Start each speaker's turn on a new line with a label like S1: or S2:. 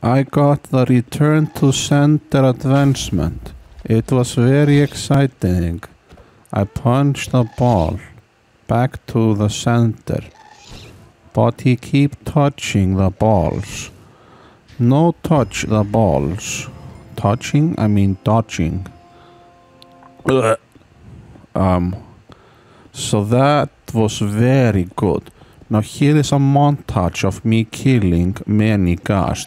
S1: I got the return to sender advancement. It was very exciting. I punched the ball back to the center, but he keep touching the balls. No touch the balls. Touching? I mean dodging. So that was very good. Now here is a montage of me killing many ghast.